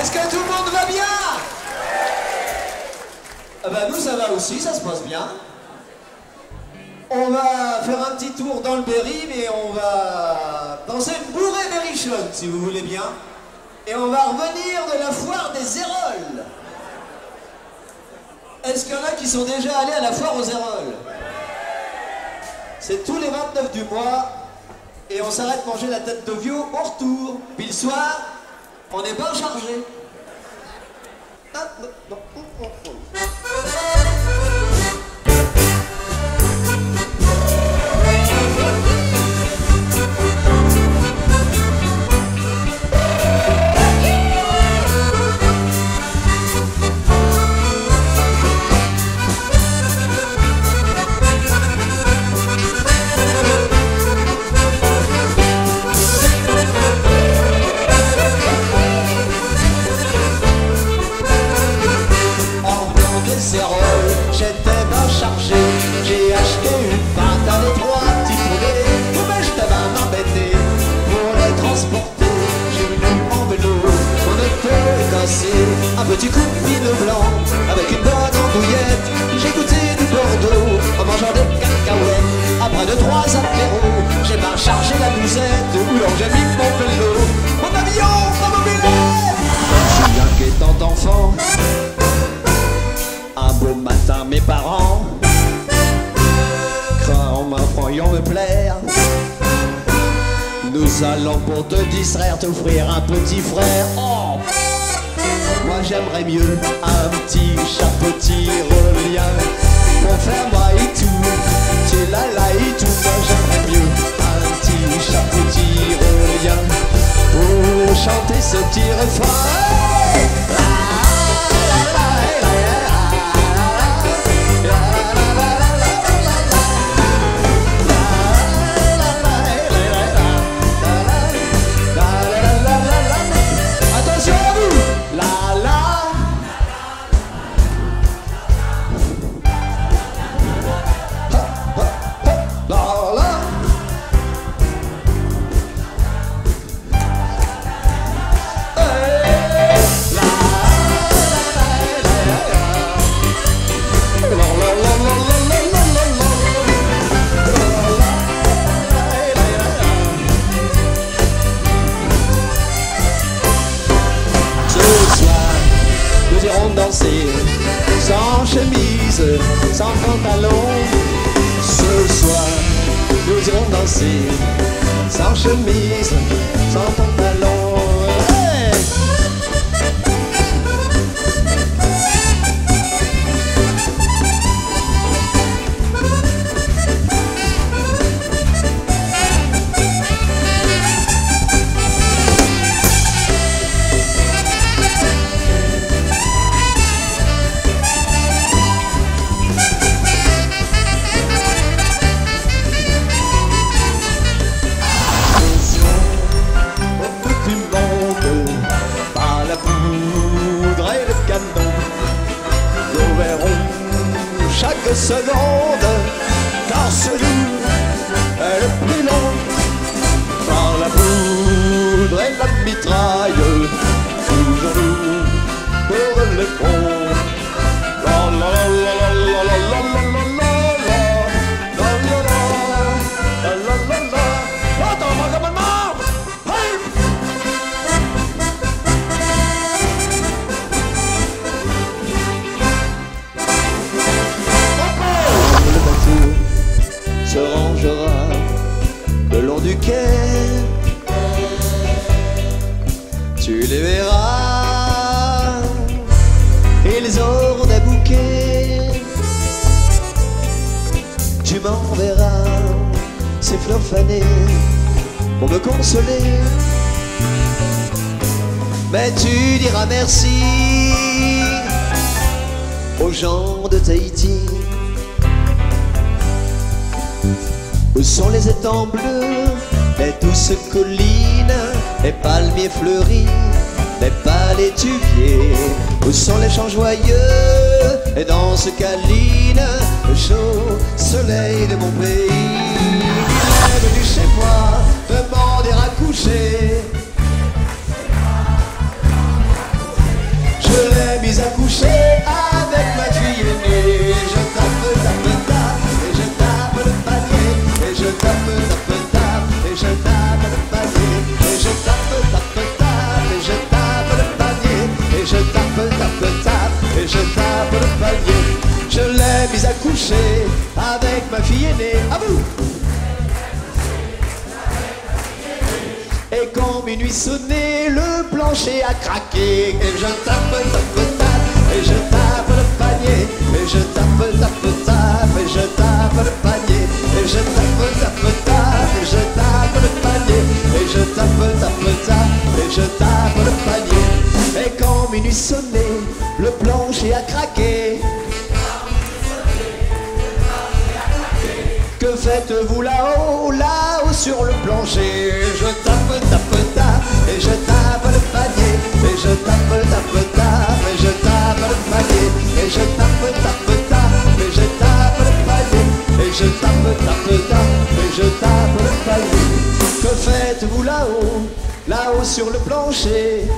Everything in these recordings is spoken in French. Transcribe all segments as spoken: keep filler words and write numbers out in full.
Est-ce que tout le monde va bien? Ah ben nous ça va aussi, ça se passe bien. On va faire un petit tour dans le Berry, mais on va danser une bourrée berrichonne, si vous voulez bien. Et on va revenir de la foire des Héroles. Est-ce qu'il y en a qui sont déjà allés à la foire aux Héroles? C'est tous les vingt-neuf du mois, et on s'arrête manger la tête de vieux au retour. Puis le soir, on n'est pas chargé. Ah, non, non, non, non, non. J'étais bien chargé, j'ai acheté une pâte avec trois petits poulets. Mais je t'avais m'embêté pour les transporter. J'ai venu en vélo, mon auto est cassé. Un petit coup de vin blanc avec une bonne andouillette. J'ai goûté du Bordeaux en mangeant des cacahuètes. Après deux, trois apéros, j'ai bien chargé la musette. Où l'on j'ai mis mon vélo, mon avion, ma mobilette. Je suis inquiétant enfant. Un beau matin, mes parents, en me croyant me plaire, nous allons pour te distraire, t'offrir un petit frère. Oh, moi j'aimerais mieux un petit chapeau tyrolien pour faire moi et tout, tu la la et tout. Moi j'aimerais mieux un petit chapeau tyrolien pour chanter ce petit refrain. Danser sans chemise, sans pantalon. Ce soir, nous irons danser sans chemise, sans pantalon. Hey! Chaque seconde, car celui est le plus long. Par la poudre et la mitraille, toujours nous pour les ponts. La la la la la la la la la la la la la la. Attends, mon commandement! Hey! Se rangera le long du quai, tu les verras, ils auront des bouquets. Tu m'enverras ces fleurs fanées pour me consoler, mais tu diras merci aux gens de Tahiti. Où sont les étangs bleus, les douces collines, les palmiers fleuris, les palétuviers? Où sont les champs joyeux et danses câlines, le chaud soleil de mon pays? Il est venu chez moi demander à coucher. coucher avec ma fille aînée. À vous. Et quand minuit sonnait, le plancher a craqué. Et je tape, tape, tape, et je tape le panier. Et je tape, tape, tape, et je tape le panier. Et je tape, tape, tape, et je tape le panier. Et je tape, tape, tape, et je tape le panier. Et quand minuit sonnait, le plancher a craqué. Que faites-vous là-haut, là-haut sur le plancher? Je tape, tape, tape, et je tape le panier. Et je tape, tape, tape, et je tape le panier. Et je tape, tape, tape, et je tape le panier. Et je tape, tape, tape, et je tape le panier. Que faites-vous là-haut, là-haut sur le plancher?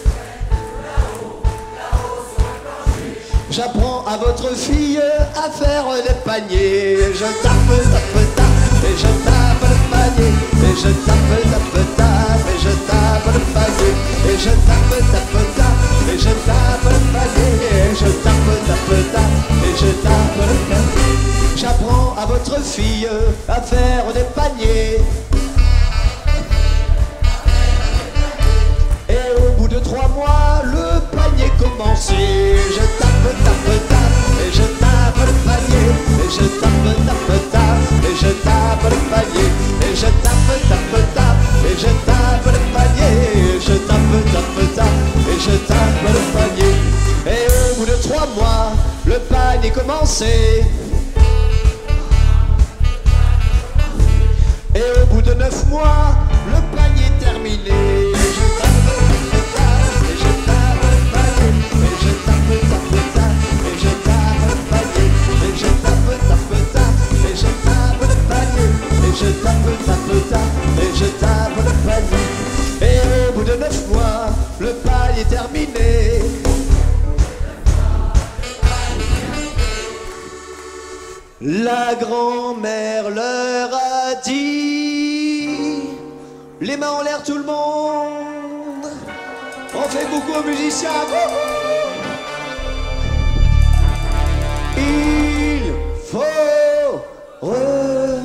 J'apprends à votre fille à faire des paniers. Je tape, tape, tape, et je tape le panier. Et je tape, tape, tape, et je tape le panier. Et je tape, tape, tape, et je tape le panier. Et je tape, tape, tape, et je tape le panier. J'apprends à votre fille à faire des paniers. Et au bout de trois mois, le panier commençait. Je tape, tape, tape, et je tape le panier. Et je tape, tape, tape, et je tape le panier. Et je tape, tape, tape, et je tape le panier. Et je tape, tape, tape, et je tape le panier. Et au bout de trois mois, le panier commençait. Et au bout de neuf mois, le panier terminé. Et je tape, tape, tape, et je tape le panier. Et je tape, tape, tape, et je tape le panier. Et je tape, tape, tape, et je tape le panier. Et je tape, tape, tape, et je tape le panier. Et au bout de neuf mois, le panier terminé. La grand-mère leur a dit, les mains en l'air tout le monde, on fait beaucoup aux musiciens. Il faut recommencer.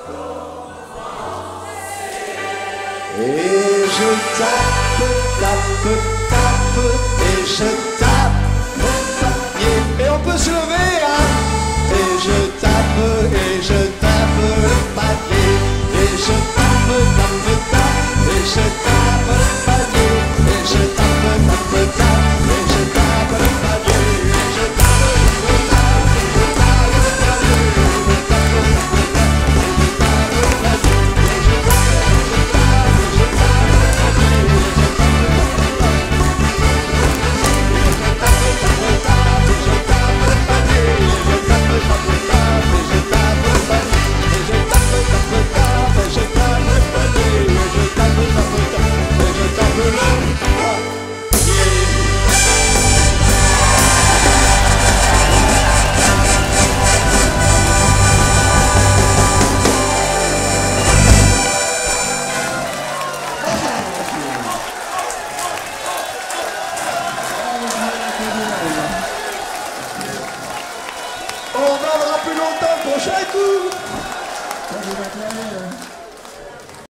Et je tape, tape, tape, et je tape mon panier. Et on peut se lever, hein. Et je tape, et je tape le panier. Et je tape, tape, tape, et je tape le panier. Et je tape, tape, tape, et je tape le panier. Et je tape, tape, tape, et je tape le panier. Et je tape, tape, tape, et je tape le panier. Et je tape, tape, et je tape le panier. Et je tape, tape, tape, et je tape, tape, tape, et je tape le panier. Et je tape, tape, tape, et je tape le panier. Et je tape, tape, tape, et je tape le panier. Et je tape, tape, tape, et je tape le panier. On viendra plus longtemps le prochain coup.